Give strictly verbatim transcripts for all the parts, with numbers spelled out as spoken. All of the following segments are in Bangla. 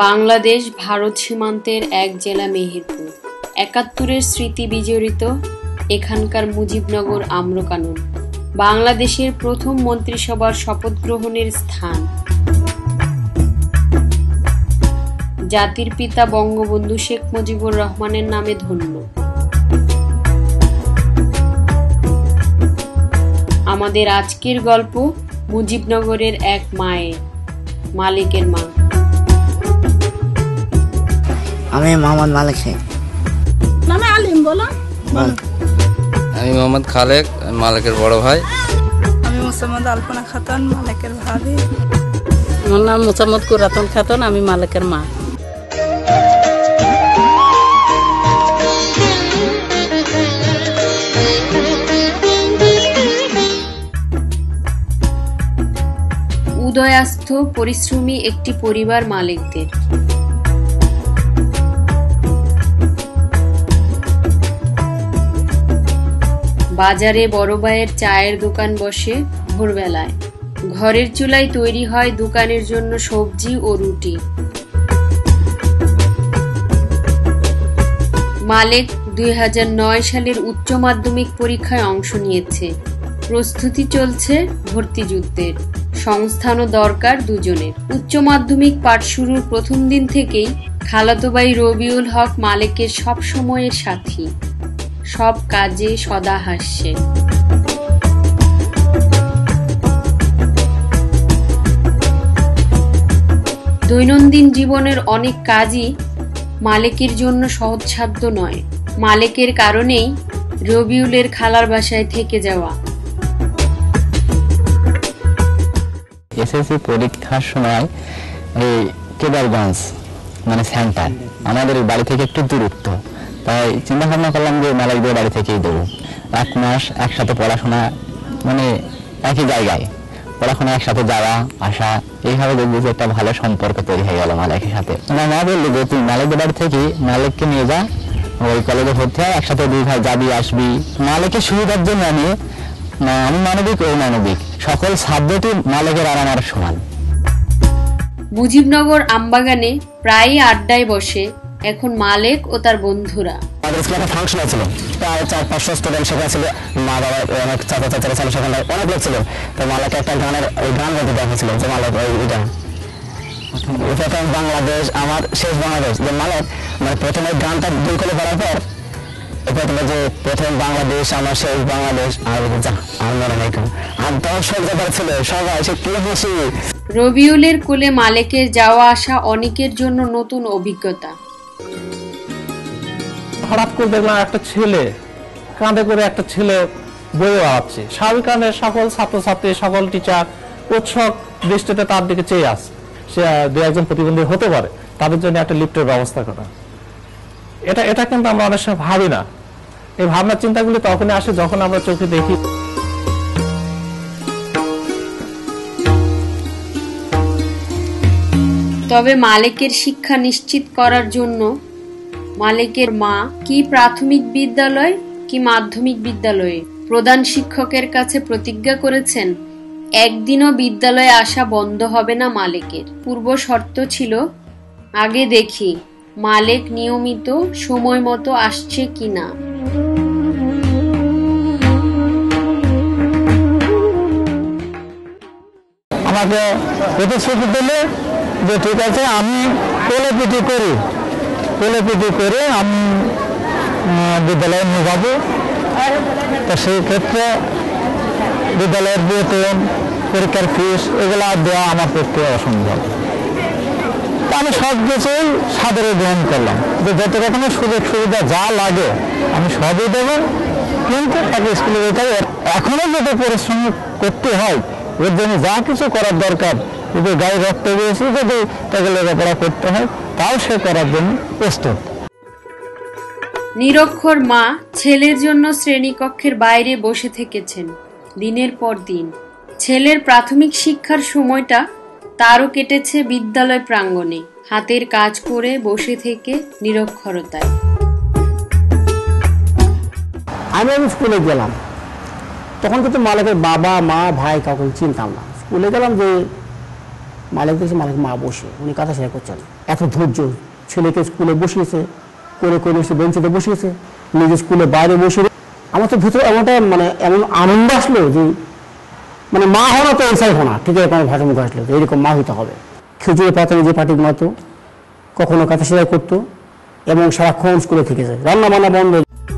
বাংলাদেশ ভারত সীমান্তের এক জেলা মেহেরপুর। একাত্তরের স্মৃতি বিজড়িত এখানকার মুজিবনগর আম্রকানন বাংলাদেশের প্রথম মন্ত্রিসভার শপথ গ্রহণের স্থান। জাতির পিতা বঙ্গবন্ধু শেখ মুজিবুর রহমানের নামে ধন্য। আমাদের আজকের গল্প মুজিবনগরের এক মায়ের, মালিকের মা। আমি মোহাম্মদ মালিক শেখ। নামে আলিম বলো। আমি মোহাম্মদ খালেক, মালিকের বড় ভাই। আমি মোসাম্মদ আলপনা খাতুন, মালিকের ভাবি। আমার নাম মোসাম্মদ কুরাতন খাতুন, আমি মালিকের মা। উদয়াস্ত পরিশ্রমী একটি পরিবার মালিকদের। বাজারে বড় ভাইয়ের চায়ের দোকান বসে ভোরবেলায়। ঘরের চুলায় তৈরি হয় দোকানের জন্য সবজি ও রুটি। মালিক দুই হাজার নয় সালের উচ্চ মাধ্যমিক পরীক্ষায় অংশ নিয়েছে। প্রস্তুতি চলছে ভর্তি যুদ্ধের। সংস্থানও দরকার দুজনের। উচ্চ মাধ্যমিক পাঠ শুরুর প্রথম দিন থেকেই খালাতো ভাই রবিউল হক মালিকের সব সময়ের সাথী, সব কাজে সদা হাসছে। দৈনন্দিন জীবনের অনেক কাজই মালিকের জন্য সহজসাধ্য নয়। মালিকের কারণেই রবিউলের খালার বাসায় থেকে যাওয়া। এসএসসি পরীক্ষার সময় এই কেদারগঞ্জ মানে সেন্টার আমাদের বাড়ি থেকে একটু দূরত্ব, তাই চিন্তা ভাবনা করলাম যে মালিকদের বাড়ি থেকেই দেবো। এক মাস একসাথে পড়াশোনা, মানে একই জায়গায় পড়াশোনা, একসাথে যাওয়া আসা, এইভাবে দেখবো যে একটা ভালো সম্পর্ক তৈরি হয়ে গেল মালিকের সাথে। আমার মা বললো যে তুই মালিকদের বাড়ি থেকে মালিককে নিয়ে যা, ওই কলেজে ভর্তি হয়, একসাথে দুই ভাই যাবি আসবি। মালিকের সুবিধার জন্য আমি আমি মানবিক ও মানবিক সকল সাবজেক্টই মালিকের আর আমার সমান। মুজিবনগর আমবাগানে প্রায়ই আড্ডায় বসে এখন মালিক ও তার বন্ধুরা। আমাদের স্কুলে একটা ফাংশন ছিল, প্রায় চার পাঁচশো স্টুডেন্ট সেখানে ছিল, মা বাবা অনেক চাচা চাচারা ছিল, সেখানে অনেক লোক ছিল। তো মালিক একটা গানের ওই গান গাইতে দেখেছিল যে মালিক ওই এটা প্রথম বাংলাদেশ আমার শেষ বাংলাদেশ, যে মালিক মানে প্রথমে গানটা দুই করে পড়ার পর প্রথমে যে প্রথম বাংলাদেশ আমার শেষ বাংলাদেশ, আর যা আর মনে নেই কেন আর দর্শক যারা ছিল সবাই সে কি হাসি। রবিউলের কোলে মালিকের যাওয়া আসা অনেকের জন্য নতুন অভিজ্ঞতা। হঠাৎ করে দেখলাম একটা ছেলে কাঁধে করে একটা ছেলে বয়ে বেড়াচ্ছে। স্বাভাবিক কারণে সকল ছাত্রছাত্রী সকল টিচার উৎসুক দৃষ্টিতে তার দিকে চেয়ে আসে। সে দু একজন প্রতিবন্ধী হতে পারে, তাদের জন্য একটা লিফটের ব্যবস্থা করা। এটা এটা কিন্তু আমরা অনেক সময় ভাবি না। এই ভাবনা চিন্তাগুলি তখনই আসে যখন আমরা চোখে দেখি। তবে মালিকের শিক্ষা নিশ্চিত করার জন্য মালিকের মা কি প্রাথমিক বিদ্যালয় কি মাধ্যমিক বিদ্যালয়ে প্রধান শিক্ষকের কাছে প্রতিজ্ঞা করেছেন একদিনও বিদ্যালয়ে আসা বন্ধ হবে না মালিকের। পূর্ব শর্ত ছিল আগে দেখি মালিক নিয়মিত সময় মতো আসছে কিনা। আমাকে প্রতিশ্রুতি দিলে যে ঠিক আছে আমি কোলেপিটি করি, কোলেপিটি করে আমি বিদ্যালয়ে নিয়ে যাবো। তো সেই ক্ষেত্রে বিদ্যালয়ের বেতন, পরীক্ষার ফিস এগুলো দেওয়া আমার পক্ষে অসম্ভব। আমি সব কিছুই সাদরে গ্রহণ করলাম, যে যত রকমের সুযোগ সুবিধা যা লাগে আমি সবই দেবো, কিন্তু তাকে স্কুলে যেতে হবে। এখনো যদি পরিশ্রম করতে হয়, এর জন্য যা কিছু করার দরকার, যদি গায়ে রক্ত দিয়েছি, যদি তাকে লেখাপড়া করতে হয়, তাও সে করার জন্য প্রস্তুত। নিরক্ষর মা ছেলের জন্য শ্রেণীকক্ষের বাইরে বসে থেকেছেন দিনের পর দিন। ছেলের প্রাথমিক শিক্ষার সময়টা তারও কেটেছে বিদ্যালয় প্রাঙ্গণে, হাতের কাজ করে বসে থেকে নিরক্ষরতায়। আমি আমি স্কুলে গেলাম, তখন কিন্তু মালিকের বাবা মা ভাই কাউকে চিনতাম না। স্কুলে গেলাম যে মালিক দেখছে মালিক মা বসে, উনি কথা শেয়ার করছেন। এত ধৈর্য, ছেলেকে স্কুলে বসিয়েছে, করে করে এসে বেঞ্চিতে বসিয়েছে, নিজে স্কুলে বাইরে বসে। আমার তো ভিতরে এমনটা মানে এমন আনন্দ আসলো যে মানে মা হওয়া তো এনসাই হোনা, ঠিক এরকম ভাষা মুখে আসলো যে এরকম মা হইতে হবে। খিচুড়ি পাতা নিজে পাটি ঘুমাতো, কখনো কথা শেয়ার করতো এবং সারাক্ষণ স্কুলে থেকেছে, রান্না বান্না বন্ধ।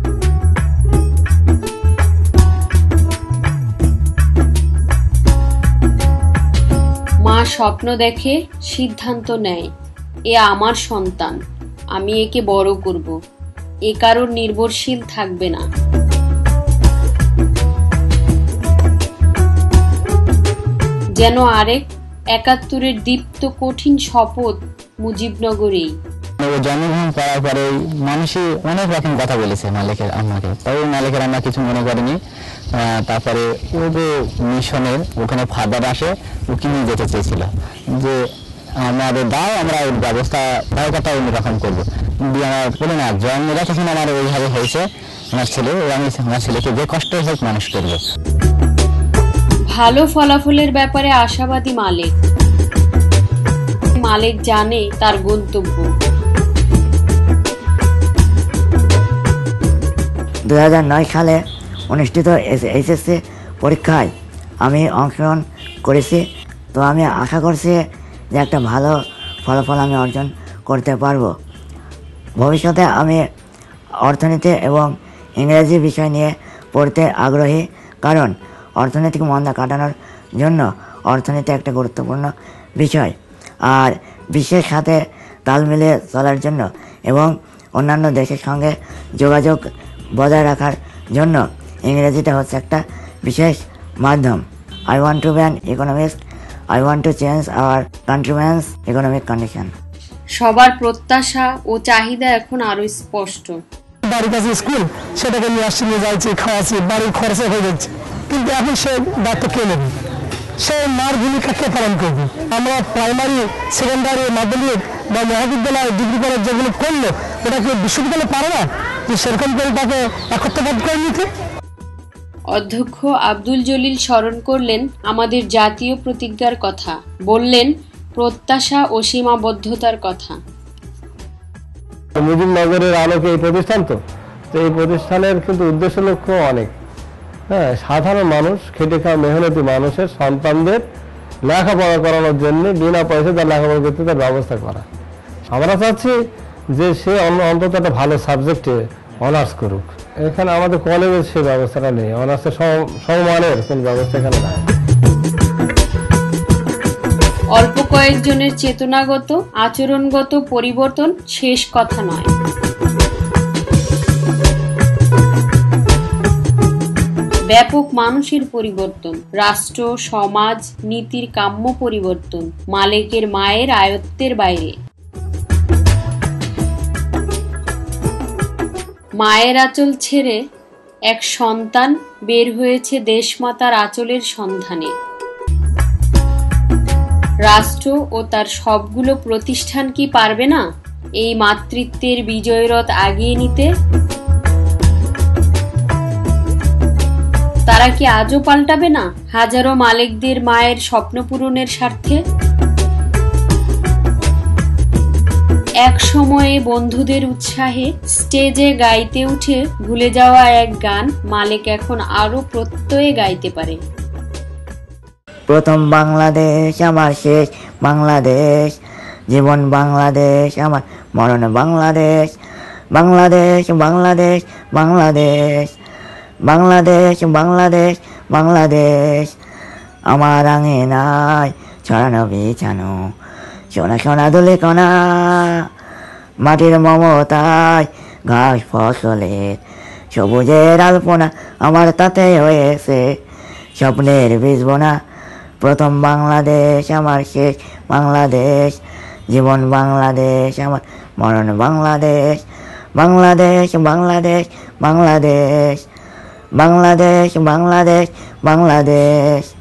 মা স্বপ্ন দেখে, সিদ্ধান্ত নেয়, এ আমার সন্তান, আমি একে বড় করব, এ কারোর নির্ভরশীল থাকবে না। যেন আরেক একাত্তরের দীপ্ত কঠিন শপথ মুজিবনগরেই। জন্মগ্রহণ করার পরে মানুষই অনেক রকম কথা বলেছে মালিকের আম্মাকে, তবে মালিকের আম্মা কিছু মনে করেনি। তারপরে ও যে মিশনের ওখানে ফাদার আসে, ও কিনে যেতে চেয়েছিল যে আমাদের দাও, আমরা ওর ব্যবস্থা ব্যবস্থাটা অন্যরকম করবো। দিয়ে আমার বলে না, জন্মটা যখন আমার ওইভাবে হয়েছে আমার ছেলে, আমি আমার ছেলেকে যে কষ্ট হোক মানুষ করবো। ভালো ফলাফলের ব্যাপারে আশাবাদী মালিক। মালিক জানে তার গন্তব্য। দুই হাজার নয় সালে অনুষ্ঠিত এইচএসসি পরীক্ষায় আমি অংশগ্রহণ করেছি। তো আমি আশা করছি যে একটা ভালো ফলাফল আমি অর্জন করতে পারবো। ভবিষ্যতে আমি অর্থনীতি এবং ইংরেজি বিষয় নিয়ে পড়তে আগ্রহী, কারণ অর্থনৈতিক মন্দা কাটানোর জন্য অর্থনীতি একটা গুরুত্বপূর্ণ বিষয়। আর বিশ্বের সাথে তাল মিলিয়ে চলার জন্য এবং অন্যান্য দেশের সঙ্গে যোগাযোগ বজায় রাখার জন্য ইংরেজিটা হচ্ছে একটা বিশেষ মাধ্যম। I want to be an economist, I want to change our countrymen's economic condition. সবার প্রত্যাশা ও চাহিদা এখন আরো স্পষ্ট। বাড়ির কাছে স্কুল, সেটাকে নিয়ে আসছি, নিয়ে যাচ্ছি, খাওয়াচ্ছি, বাড়ির খরচা হয়ে যাচ্ছে, কিন্তু এখন সে দায়িত্ব কে নেবে? সে মার ভূমিকা কে পালন করবে? আমরা প্রাইমারি, সেকেন্ডারি, মাধ্যমিক বা মহাবিদ্যালয়, ডিগ্রি কলেজ যেগুলো করলো, ওটা কি বিশ্ববিদ্যালয় পারে না যে সেরকম করে তাকে একত্রবাদ করে নিতে? অধ্যক্ষ আব্দুল জলিল স্মরণ করলেন আমাদের জাতীয় প্রতিজ্ঞার কথা, বললেন প্রত্যাশা ও সীমাবদ্ধতার কথা। মুজিবনগরের আলোকে এই প্রতিষ্ঠান, তো তো এই প্রতিষ্ঠানের কিন্তু উদ্দেশ্য লক্ষ্য অনেক। হ্যাঁ, সাধারণ মানুষ, খেটে খাওয়া মেহনতি মানুষের সন্তানদের লেখাপড়া করানোর জন্য বিনা পয়সায় তার লেখাপড়া করতে তার ব্যবস্থা করা। আমরা চাচ্ছি যে সে অন্তত একটা ভালো সাবজেক্টে অনার্স করুক। এখানে আমাদের কলেজের সে ব্যবস্থাটা নেই, অনার্সের সমমানের কোন ব্যবস্থা এখানে নাই। অল্প কয়েকজনের চেতনাগত, আচরণগত পরিবর্তন শেষ কথা নয়। ব্যাপক মানুষের পরিবর্তন, রাষ্ট্র, সমাজ, নীতির কাম্য পরিবর্তন, মালিকের মায়ের আয়ত্তের বাইরে। মায়ের আঁচল ছেড়ে এক সন্তান বের হয়েছে দেশমাতার আঁচলের সন্ধানে। রাষ্ট্র ও তার সবগুলো প্রতিষ্ঠান কি পারবে না এই মাতৃত্বের বিজয়রথ আগিয়ে নিতে? তারা কি আজও পাল্টাবে না হাজারো মালিকদের মায়ের স্বপ্ন পূরণের স্বার্থে? এক সময়ে বন্ধুদের উৎসাহে স্টেজে গাইতে উঠে ভুলে যাওয়া এক গান মালিক এখন আরো প্রত্যয়ে গাইতে পারে। প্রথম বাংলাদেশ আমার শেষ বাংলাদেশ, জীবন বাংলাদেশ আমার মরণ বাংলাদেশ, বাংলাদেশ বাংলাদেশ বাংলাদেশ, বাংলাদেশ বাংলাদেশ বাংলাদেশ। আমার আঙিনায় ছড়ানো বিছানো সোনা সোনা দুলে কণা, মাটির মমতায় ঘাস ফসলের সবুজের আলপনা আমার তাতে হয়েছে স্বপ্নের বীজ বোনা। প্রথম বাংলাদেশ আমার শেষ বাংলাদেশ, জীবন বাংলাদেশ আমার মরণ বাংলাদেশ, বাংলাদেশ বাংলাদেশ বাংলাদেশ, বাংলাদেশ বাংলাদেশ বাংলাদেশ।